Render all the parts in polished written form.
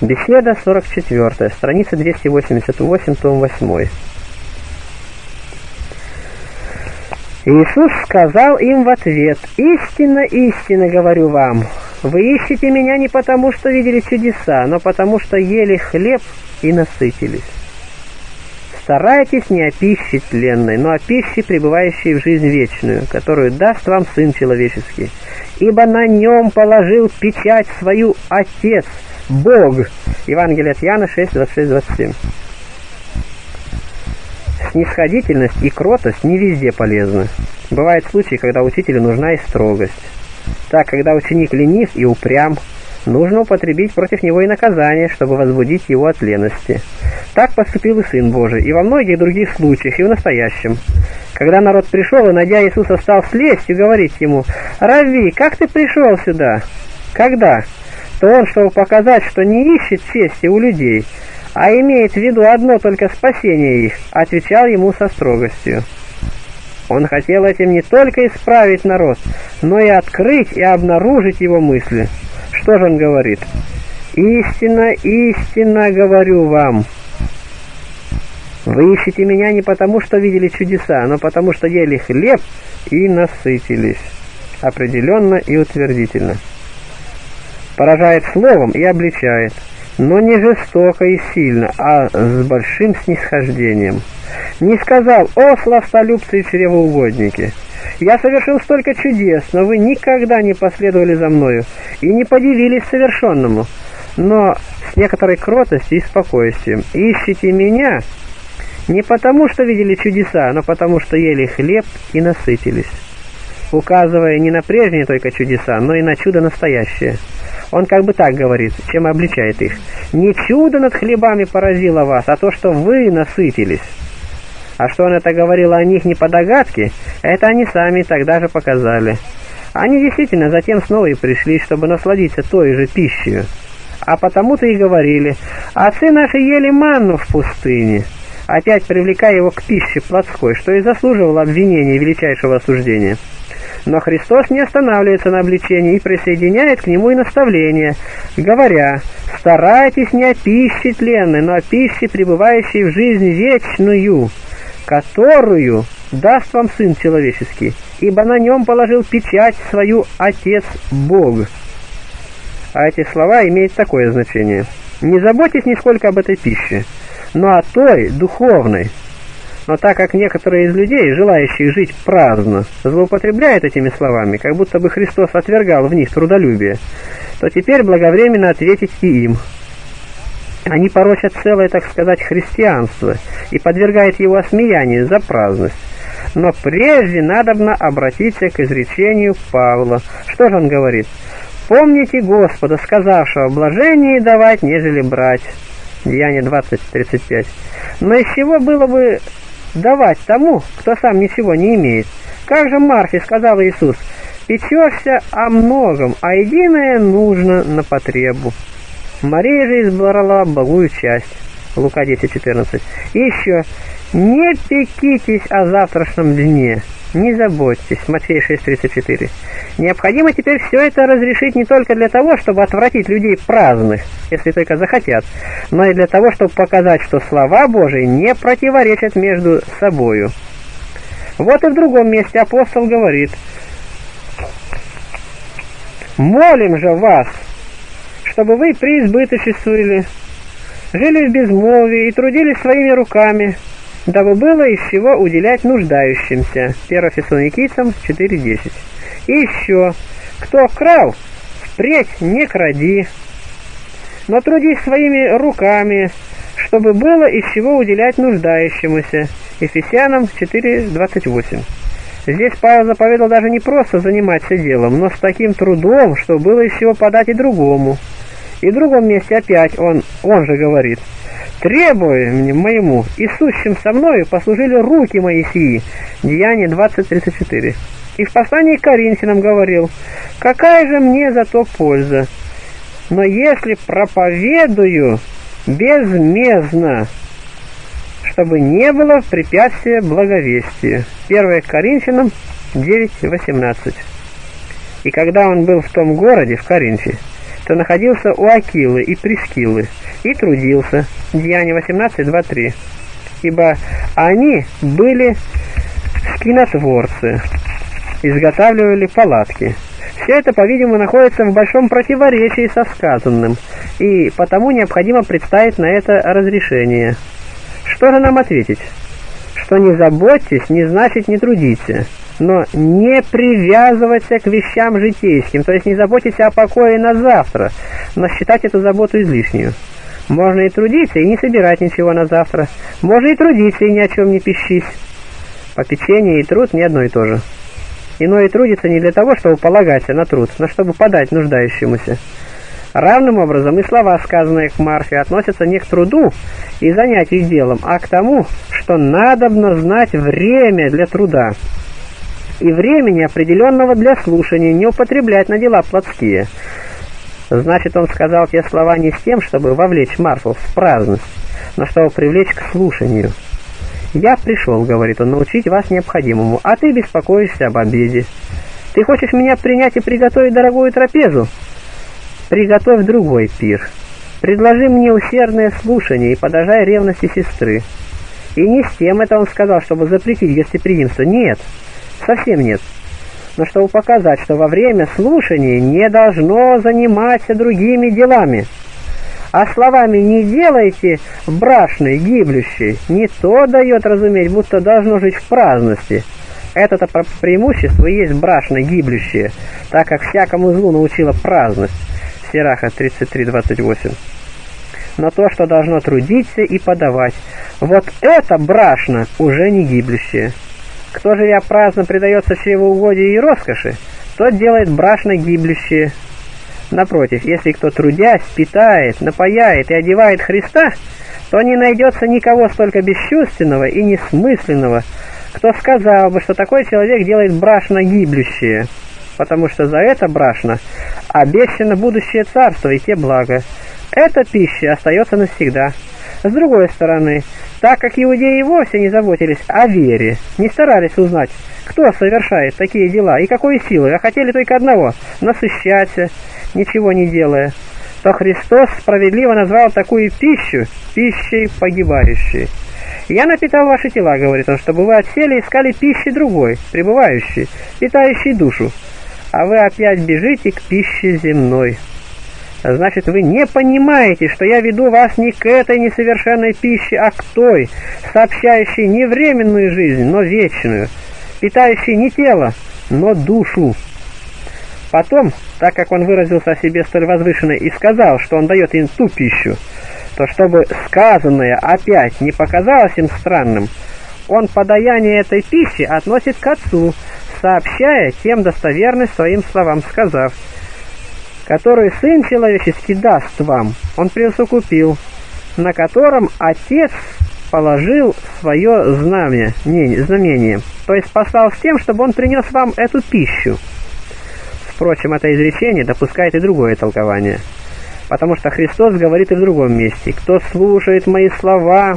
Беседа 44, страница 288, том 8. Иисус сказал им в ответ: «Истинно, истинно говорю вам, вы ищете меня не потому, что видели чудеса, но потому, что ели хлеб и насытились. Старайтесь не о пище тленной, но о пище, пребывающей в жизнь вечную, которую даст вам Сын Человеческий. Ибо на нем положил печать свою Отец, Бог». Евангелие от Иоанна 6, 26-27. Снисходительность и кротость не везде полезны. Бывают случаи, когда учителю нужна и строгость. Так, когда ученик ленив и упрям, нужно употребить против него и наказание, чтобы возбудить его от лености. Так поступил и Сын Божий, и во многих других случаях, и в настоящем. Когда народ пришел, и, найдя Иисуса, стал с лестью говорить ему: «Равви, как ты пришел сюда?» Когда? То он, чтобы показать, что не ищет чести у людей, а имеет в виду одно только спасение их, отвечал ему со строгостью. Он хотел этим не только исправить народ, но и открыть и обнаружить его мысли. Что же он говорит? «Истинно, истинно говорю вам, вы ищете меня не потому, что видели чудеса, но потому, что ели хлеб и насытились». Определенно и утвердительно. Поражает словом и обличает, но не жестоко и сильно, а с большим снисхождением. Не сказал: «О, сластолюбцы и чревоугодники! Я совершил столько чудес, но вы никогда не последовали за мною и не подивились совершенному, но с некоторой кротостью и спокойствием ищите меня не потому, что видели чудеса, но потому, что ели хлеб и насытились», указывая не на прежние только чудеса, но и на чудо настоящее. Он как бы так говорит, чем обличает их: «Не чудо над хлебами поразило вас, а то, что вы насытились». А что он это говорил о них не по догадке, это они сами тогда же показали. Они действительно затем снова и пришли, чтобы насладиться той же пищей. А потому-то и говорили: «Отцы наши ели манну в пустыне», опять привлекая его к пище плотской, что и заслуживало обвинения и величайшего осуждения. Но Христос не останавливается на обличении и присоединяет к нему и наставление, говоря: «Старайтесь не о пище тленной, но о пище, пребывающей в жизнь вечную, которую даст вам Сын Человеческий, ибо на нем положил печать свою Отец Бог». А эти слова имеют такое значение: не заботьтесь нисколько об этой пище, но о той духовной. Но так как некоторые из людей, желающих жить праздно, злоупотребляют этими словами, как будто бы Христос отвергал в них трудолюбие, то теперь благовременно ответить и им. Они порочат целое, так сказать, христианство и подвергают его осмеянию за праздность. Но прежде надобно обратиться к изречению Павла. Что же он говорит? «Помните Господа, сказавшего: блажение давать, нежели брать». Деяние 20:35. Но из чего было бы давать тому, кто сам ничего не имеет? Как же Марфе сказал Иисус: «Печешься о многом, а единое нужно на потребу». Мария же избрала благую часть. Лука 10:14. И еще: «Не пекитесь о завтрашнем дне, не заботьтесь». Матфея 6:34. Необходимо теперь все это разрешить не только для того, чтобы отвратить людей праздных, если только захотят, но и для того, чтобы показать, что слова Божии не противоречат между собою. Вот и в другом месте апостол говорит: «Молим же вас, чтобы вы преизбыточествовали, жили в безмолвии и трудились своими руками, дабы было из чего уделять нуждающимся». 1 Фессалоникийцам 4:10. И еще: «Кто крал, впредь не кради, но трудись своими руками, чтобы было из чего уделять нуждающемуся». Ефесянам 4:28. Здесь Павел заповедал даже не просто заниматься делом, но с таким трудом, чтобы было из чего подать и другому. И в другом месте опять он же говорит: «Требованием моему и сущим со мною послужили руки мои сии». Деяние 20:34. И в послании к Коринфянам говорил: «Какая же мне зато польза? Но если проповедую безмездно, чтобы не было препятствия благовестию». 1 Коринфянам 9:18. И когда он был в том городе, в Коринфе, что находился у Акилы и Прискилы и трудился. Деяния 18:2-3. Ибо они были скинотворцы, изготавливали палатки. Все это, по-видимому, находится в большом противоречии со сказанным, и потому необходимо представить на это разрешение. Что же нам ответить? Что не заботьтесь, не значит не трудите, но не привязываться к вещам житейским, то есть не заботьтесь о покое на завтра, но считать эту заботу излишнюю. Можно и трудиться, и не собирать ничего на завтра. Можно и трудиться, и ни о чем не пищись. Попечение и труд не одно и то же. Иное трудится не для того, чтобы полагаться на труд, но чтобы подать нуждающемуся. Равным образом и слова, сказанные к Марфе, относятся не к труду и занятию делом, а к тому, что надобно знать время для труда и времени, определенного для слушания, не употреблять на дела плотские. Значит, он сказал те слова не с тем, чтобы вовлечь Марфу в праздность, но чтобы привлечь к слушанию. «Я пришел, — говорит он, — научить вас необходимому, а ты беспокоишься об обеде. Ты хочешь меня принять и приготовить дорогую трапезу? Приготовь другой пир. Предложи мне усердное слушание и подражай ревности сестры». И не с тем это он сказал, чтобы запретить гостеприимство. Нет, совсем нет. Но чтобы показать, что во время слушания не должно заниматься другими делами. А словами «не делайте брашной, гиблющей» не то дает разуметь, будто должно жить в праздности. Это-то преимущество и есть брашно гиблющее, так как всякому злу научила праздность. Сираха 33:28. Но то, что должно трудиться и подавать, вот это брашно уже не гиблющее. Кто, живя праздно, предается чревоугодию и роскоши, тот делает брашно гиблющее. Напротив, если кто, трудясь, питает, напояет и одевает Христа, то не найдется никого столько бесчувственного и несмысленного, кто сказал бы, что такой человек делает брашно гиблющее, потому что за это брашно обещано будущее царство и те блага. Эта пища остается навсегда. С другой стороны, так как иудеи вовсе не заботились о вере, не старались узнать, кто совершает такие дела и какой силой, а хотели только одного – насыщаться, ничего не делая, то Христос справедливо назвал такую пищу пищей погибающей. «Я напитал ваши тела, — говорит он, — чтобы вы отсели и искали пищи другой, пребывающей, питающей душу, а вы опять бежите к пище земной». Значит, вы не понимаете, что я веду вас не к этой несовершенной пище, а к той, сообщающей не временную жизнь, но вечную, питающей не тело, но душу. Потом, так как он выразился о себе столь возвышенно и сказал, что он дает им ту пищу, то чтобы сказанное опять не показалось им странным, он подаяние этой пищи относит к Отцу, сообщая тем достоверность своим словам, сказав: «Который Сын Человеческий даст вам, он присукупил, на котором Отец положил свое знамение, то есть послал с тем, чтобы он принес вам эту пищу». Впрочем, это изречение допускает и другое толкование, потому что Христос говорит и в другом месте: «Кто слушает мои слова,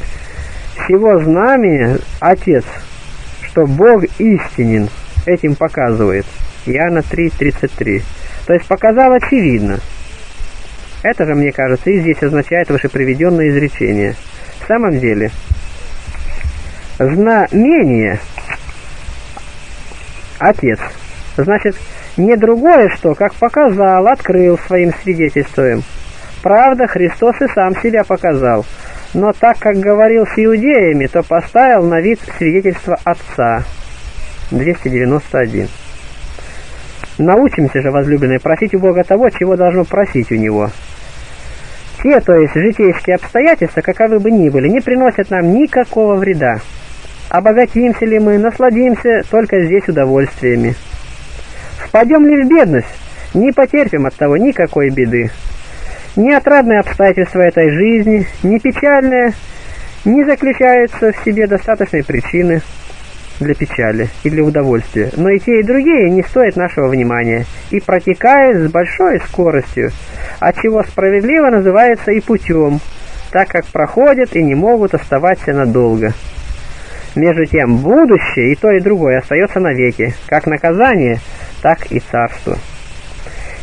сего знамения Отец, что Бог истинен, этим показывает». Иоанна 3:33. То есть показал очевидно. Это же, мне кажется, и здесь означает вышеприведенное изречение. В самом деле, знамение Отец, значит, не другое что, как показал, открыл своим свидетельством. Правда, Христос и сам себя показал, но так как говорил с иудеями, то поставил на вид свидетельство Отца. 291. Научимся же, возлюбленные, просить у Бога того, чего должно просить у Него. Те, то есть житейские обстоятельства, каковы бы ни были, не приносят нам никакого вреда. Обогатимся ли мы, насладимся только здесь удовольствиями. Впадем ли в бедность, не потерпим от того никакой беды. Ни отрадные обстоятельства этой жизни, ни печальные не заключаются в себе достаточной причины для печали и для удовольствия, но и те, и другие не стоят нашего внимания и протекают с большой скоростью, отчего справедливо называется и путем, так как проходят и не могут оставаться надолго. Между тем, будущее и то, и другое остается навеки, как наказание, так и царство.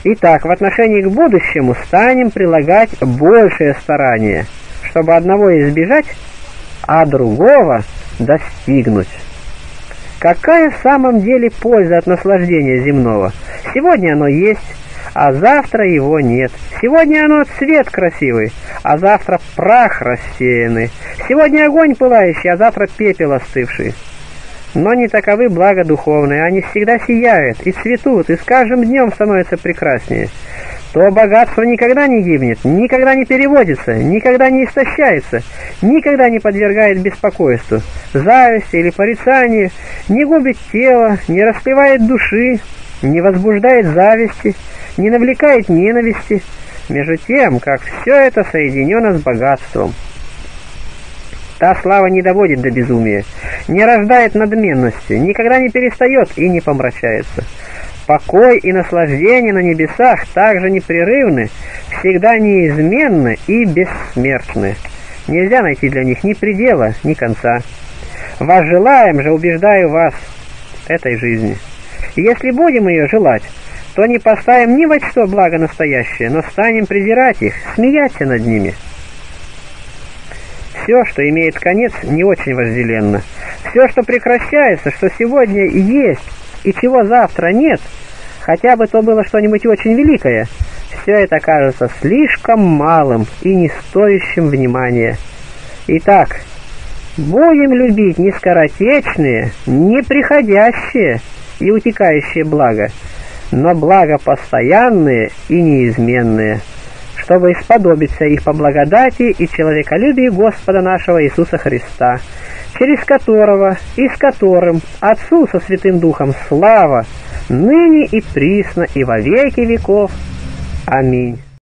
Итак, в отношении к будущему станем прилагать большее старание, чтобы одного избежать, а другого достигнуть. Какая в самом деле польза от наслаждения земного? Сегодня оно есть, а завтра его нет. Сегодня оно цвет красивый, а завтра прах рассеянный. Сегодня огонь пылающий, а завтра пепел остывший. Но не таковы блага духовные, они всегда сияют и цветут, и с каждым днем становятся прекраснее. То богатство никогда не гибнет, никогда не переводится, никогда не истощается, никогда не подвергает беспокойству, зависти или порицанию, не губит тело, не растлевает души, не возбуждает зависти, не навлекает ненависти, между тем, как все это соединено с богатством. Та слава не доводит до безумия, не рождает надменности, никогда не перестает и не помрачается. Покой и наслаждение на небесах также непрерывны, всегда неизменны и бессмертны. Нельзя найти для них ни предела, ни конца. Возжелаем же, убеждаю вас, этой жизни. Если будем ее желать, то не поставим ни во что благо настоящее, но станем презирать их, смеяться над ними. Все, что имеет конец, не очень вожделенно. Все, что прекращается, что сегодня есть и чего завтра нет, хотя бы то было что-нибудь очень великое, все это кажется слишком малым и не стоящим внимания. Итак, будем любить не скоротечные, не приходящие и утекающие блага, но блага постоянные и неизменные, чтобы исподобиться их по благодати и человеколюбию Господа нашего Иисуса Христа, через которого и с которым Отцу со Святым Духом слава, ныне и присно и во веки веков. Аминь.